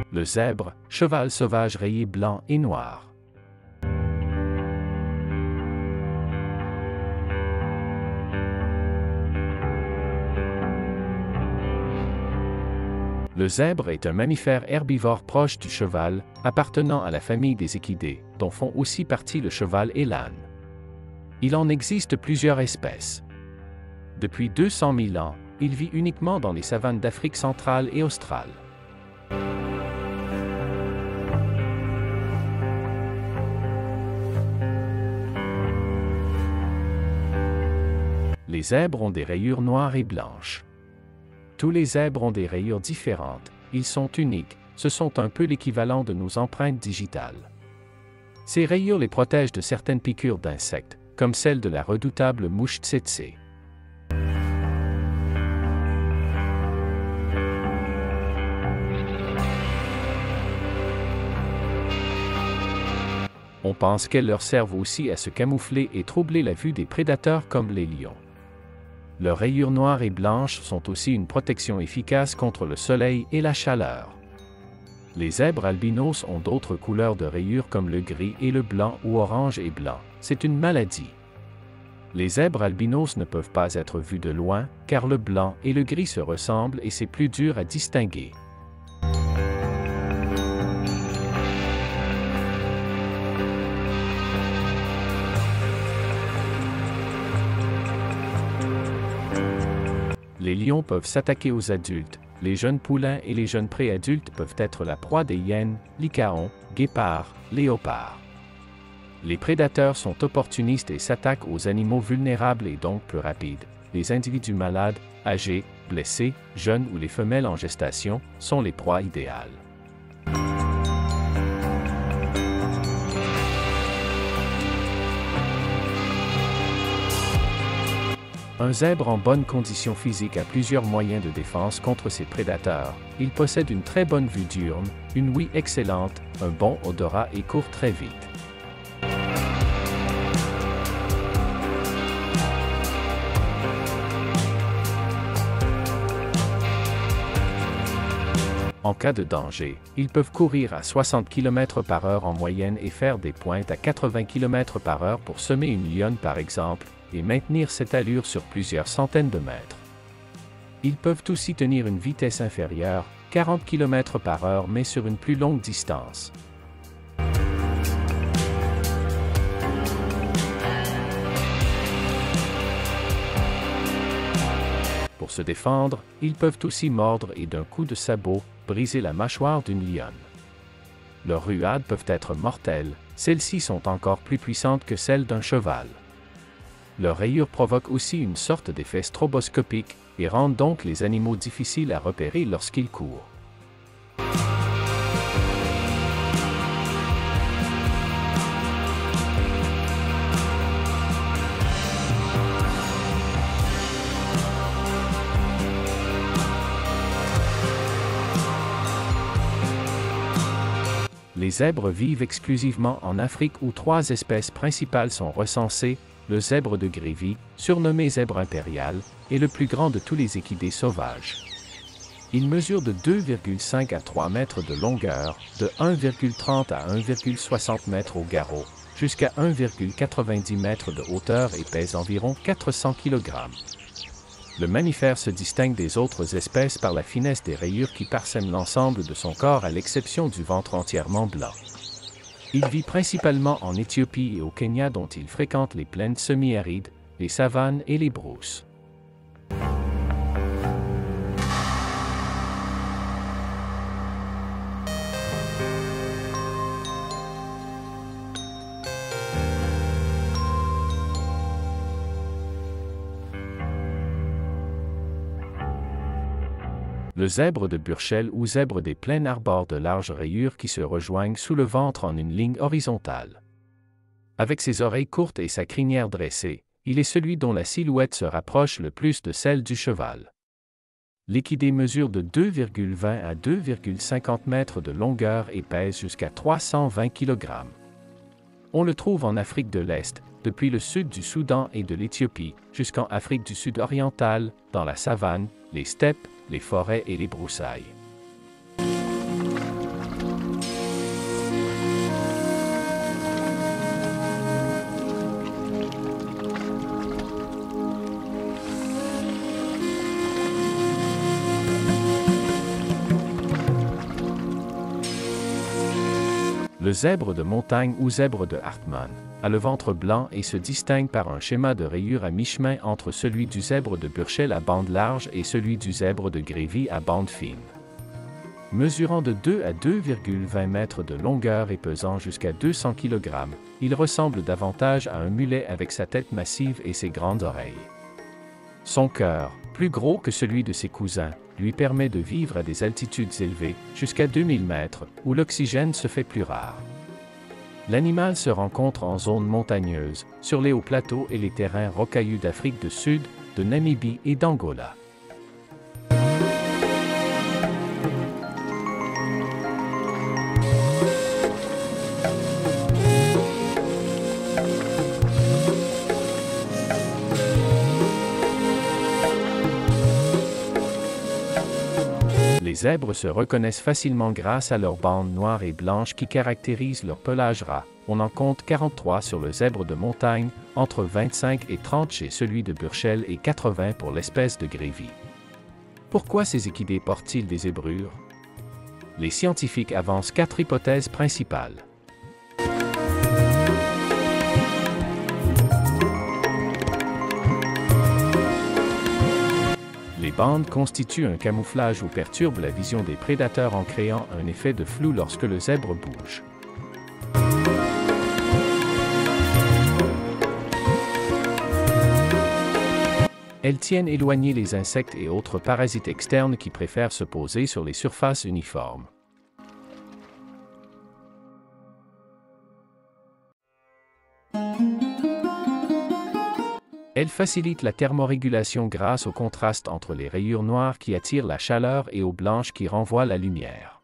Le zèbre, cheval sauvage rayé blanc et noir. Le zèbre est un mammifère herbivore proche du cheval, appartenant à la famille des équidés, dont font aussi partie le cheval et l'âne. Il en existe plusieurs espèces. Depuis 200 000 ans, il vit uniquement dans les savanes d'Afrique centrale et australe. Les zèbres ont des rayures noires et blanches. Tous les zèbres ont des rayures différentes, ils sont uniques, ce sont un peu l'équivalent de nos empreintes digitales. Ces rayures les protègent de certaines piqûres d'insectes, comme celle de la redoutable mouche tsetse. On pense qu'elles leur servent aussi à se camoufler et troubler la vue des prédateurs comme les lions. Leurs rayures noires et blanches sont aussi une protection efficace contre le soleil et la chaleur. Les zèbres albinos ont d'autres couleurs de rayures comme le gris et le blanc ou orange et blanc. C'est une maladie. Les zèbres albinos ne peuvent pas être vus de loin, car le blanc et le gris se ressemblent et c'est plus dur à distinguer. Les lions peuvent s'attaquer aux adultes, les jeunes poulains et les jeunes préadultes peuvent être la proie des hyènes, lycaons, guépards, léopards. Les prédateurs sont opportunistes et s'attaquent aux animaux vulnérables et donc plus rapides. Les individus malades, âgés, blessés, jeunes ou les femelles en gestation sont les proies idéales. Un zèbre en bonne condition physique a plusieurs moyens de défense contre ses prédateurs. Il possède une très bonne vue diurne, une ouïe excellente, un bon odorat et court très vite. En cas de danger, ils peuvent courir à 60 km/h en moyenne et faire des pointes à 80 km/h pour semer une lionne par exemple, et maintenir cette allure sur plusieurs centaines de mètres. Ils peuvent aussi tenir une vitesse inférieure, 40 km/h mais sur une plus longue distance. Pour se défendre, ils peuvent aussi mordre et d'un coup de sabot, briser la mâchoire d'une lionne. Leurs ruades peuvent être mortelles, celles-ci sont encore plus puissantes que celles d'un cheval. Leurs rayures provoquent aussi une sorte d'effet stroboscopique et rendent donc les animaux difficiles à repérer lorsqu'ils courent. Les zèbres vivent exclusivement en Afrique où 3 espèces principales sont recensées. Le zèbre de Grévy, surnommé zèbre impérial, est le plus grand de tous les équidés sauvages. Il mesure de 2,5 à 3 mètres de longueur, de 1,30 à 1,60 mètres au garrot, jusqu'à 1,90 mètres de hauteur et pèse environ 400 kg. Le mammifère se distingue des autres espèces par la finesse des rayures qui parsèment l'ensemble de son corps à l'exception du ventre entièrement blanc. Il vit principalement en Éthiopie et au Kenya dont il fréquente les plaines semi-arides, les savanes et les brousses. Le zèbre de Burchell ou zèbre des plaines arbore de larges rayures qui se rejoignent sous le ventre en une ligne horizontale. Avec ses oreilles courtes et sa crinière dressée, il est celui dont la silhouette se rapproche le plus de celle du cheval. L'équidé mesure de 2,20 à 2,50 mètres de longueur et pèse jusqu'à 320 kg. On le trouve en Afrique de l'Est, depuis le sud du Soudan et de l'Éthiopie, jusqu'en Afrique du Sud orientale, dans la savane, les steppes, les forêts et les broussailles. Le zèbre de montagne ou zèbre de Hartmann a le ventre blanc et se distingue par un schéma de rayures à mi-chemin entre celui du zèbre de Burchell à bande large et celui du zèbre de Grévy à bande fine. Mesurant de 2 à 2,20 mètres de longueur et pesant jusqu'à 200 kg, il ressemble davantage à un mulet avec sa tête massive et ses grandes oreilles. Son cœur, plus gros que celui de ses cousins, lui permet de vivre à des altitudes élevées, jusqu'à 2000 mètres, où l'oxygène se fait plus rare. L'animal se rencontre en zone montagneuse, sur les hauts plateaux et les terrains rocailleux d'Afrique du Sud, de Namibie et d'Angola. Les zèbres se reconnaissent facilement grâce à leurs bandes noires et blanches qui caractérisent leur pelage ras. On en compte 43 sur le zèbre de montagne, entre 25 et 30 chez celui de Burchell et 80 pour l'espèce de Grévy. Pourquoi ces équidés portent-ils des zébrures? Les scientifiques avancent 4 hypothèses principales. Les bandes constituent un camouflage ou perturbent la vision des prédateurs en créant un effet de flou lorsque le zèbre bouge. Elles tiennent éloignés les insectes et autres parasites externes qui préfèrent se poser sur les surfaces uniformes. Elles facilitent la thermorégulation grâce au contraste entre les rayures noires qui attirent la chaleur et aux blanches qui renvoient la lumière.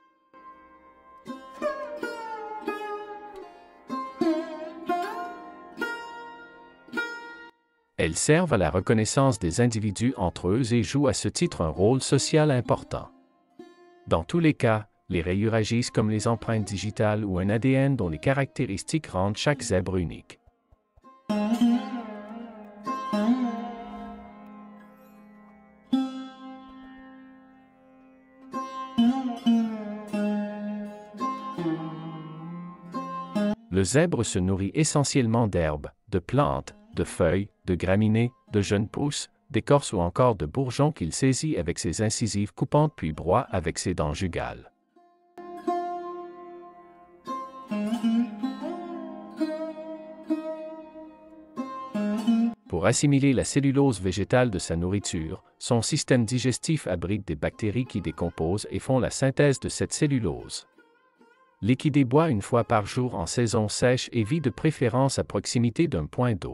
Elles servent à la reconnaissance des individus entre eux et jouent à ce titre un rôle social important. Dans tous les cas, les rayures agissent comme les empreintes digitales ou un ADN dont les caractéristiques rendent chaque zèbre unique. Le zèbre se nourrit essentiellement d'herbes, de plantes, de feuilles, de graminées, de jeunes pousses, d'écorces ou encore de bourgeons qu'il saisit avec ses incisives coupantes puis broie avec ses dents jugales. Pour assimiler la cellulose végétale de sa nourriture, son système digestif abrite des bactéries qui décomposent et font la synthèse de cette cellulose. L'équidé boit une fois par jour en saison sèche et vit de préférence à proximité d'un point d'eau.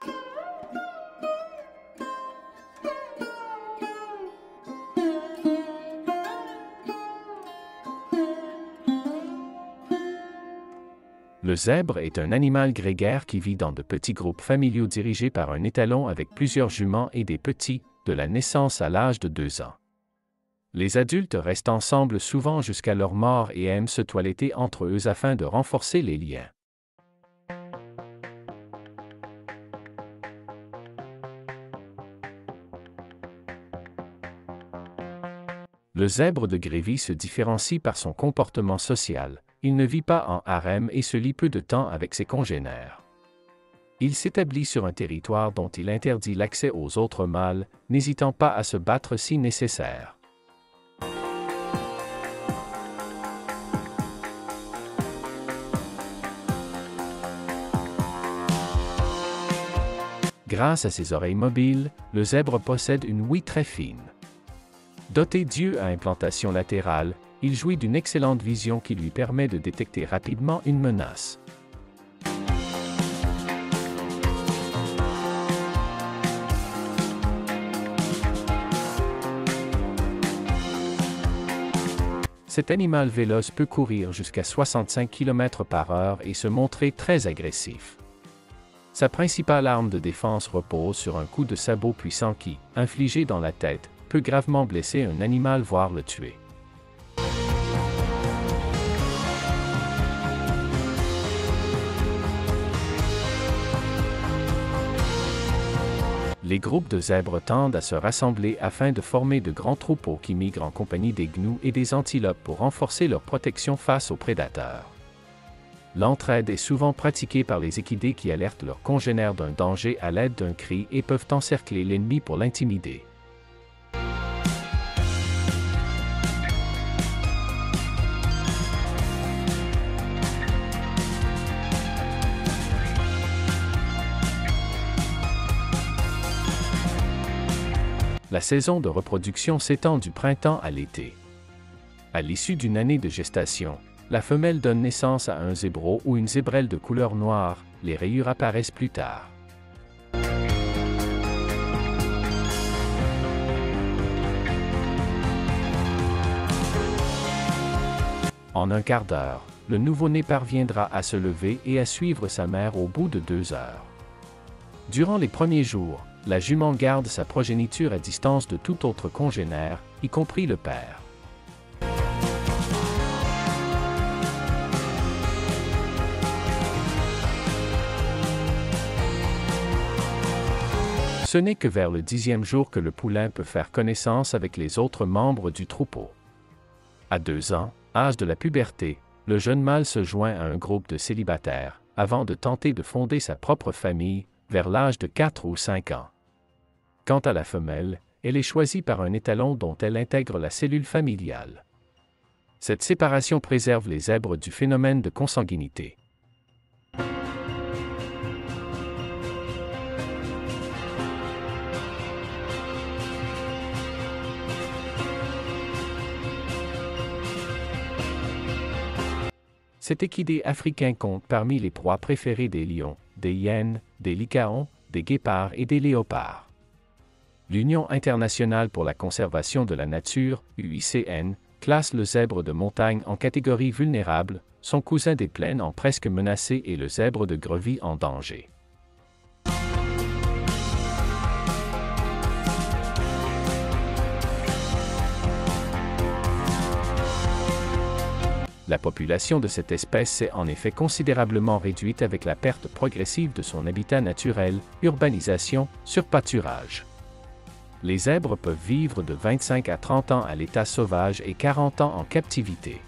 Le zèbre est un animal grégaire qui vit dans de petits groupes familiaux dirigés par un étalon avec plusieurs juments et des petits, de la naissance à l'âge de 2 ans. Les adultes restent ensemble souvent jusqu'à leur mort et aiment se toiletter entre eux afin de renforcer les liens. Le zèbre de Grévy se différencie par son comportement social. Il ne vit pas en harem et se lie peu de temps avec ses congénères. Il s'établit sur un territoire dont il interdit l'accès aux autres mâles, n'hésitant pas à se battre si nécessaire. Grâce à ses oreilles mobiles, le zèbre possède une ouïe très fine. Doté d'yeux à implantation latérale, il jouit d'une excellente vision qui lui permet de détecter rapidement une menace. Cet animal véloce peut courir jusqu'à 65 km/h et se montrer très agressif. Sa principale arme de défense repose sur un coup de sabot puissant qui, infligé dans la tête, peut gravement blesser un animal voire le tuer. Les groupes de zèbres tendent à se rassembler afin de former de grands troupeaux qui migrent en compagnie des gnous et des antilopes pour renforcer leur protection face aux prédateurs. L'entraide est souvent pratiquée par les équidés qui alertent leurs congénères d'un danger à l'aide d'un cri et peuvent encercler l'ennemi pour l'intimider. La saison de reproduction s'étend du printemps à l'été. À l'issue d'une année de gestation, la femelle donne naissance à un zébro ou une zébrelle de couleur noire, les rayures apparaissent plus tard. En un quart d'heure, le nouveau-né parviendra à se lever et à suivre sa mère au bout de 2 heures. Durant les premiers jours, la jument garde sa progéniture à distance de tout autre congénère, y compris le père. Ce n'est que vers le 10e jour que le poulain peut faire connaissance avec les autres membres du troupeau. À 2 ans, âge de la puberté, le jeune mâle se joint à un groupe de célibataires, avant de tenter de fonder sa propre famille, vers l'âge de 4 ou 5 ans. Quant à la femelle, elle est choisie par un étalon dont elle intègre la cellule familiale. Cette séparation préserve les zèbres du phénomène de consanguinité. Cet équidé africain compte parmi les proies préférées des lions, des hyènes, des lycaons, des guépards et des léopards. L'Union internationale pour la conservation de la nature, UICN, classe le zèbre de montagne en catégorie vulnérable, son cousin des plaines en presque menacé et le zèbre de Grevy en danger. La population de cette espèce s'est en effet considérablement réduite avec la perte progressive de son habitat naturel, urbanisation, surpâturage. Les zèbres peuvent vivre de 25 à 30 ans à l'état sauvage et 40 ans en captivité.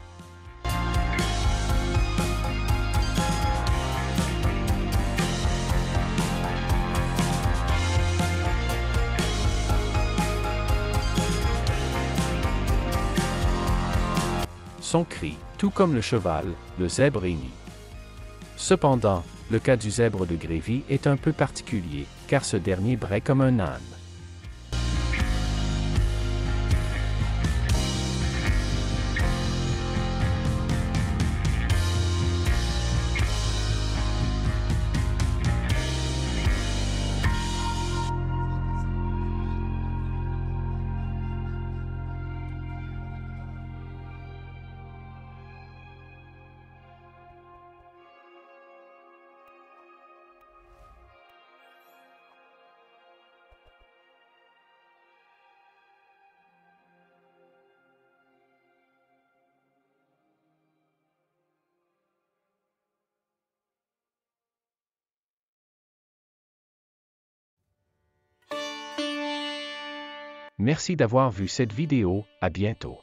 Son cri, tout comme le cheval, le zèbre hennit. Cependant, le cas du zèbre de Grevy est un peu particulier, car ce dernier braie comme un âne. Merci d'avoir vu cette vidéo, à bientôt.